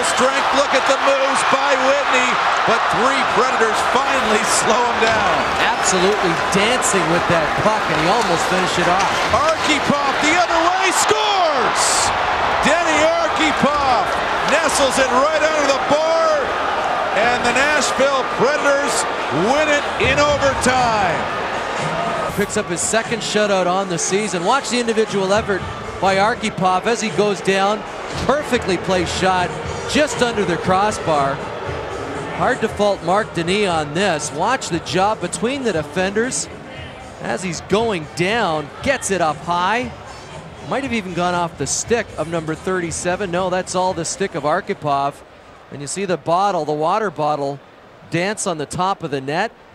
Strength, look at the moves by Whitney, but three Predators finally slow him down. Absolutely dancing with that puck, and he almost finished it off. Archipov the other way, scores! Denny Archipov nestles it right under the bar, and the Nashville Predators win it in overtime. Picks up his second shutout on the season. Watch the individual effort by Archipov as he goes down. Perfectly placed shot just under the crossbar. Hard to fault Marc Denis on this. Watch the job between the defenders as he's going down. Gets it up high. Might have even gone off the stick of number 37. No, that's all the stick of Archipov. And you see the bottle, the water bottle, dance on the top of the net.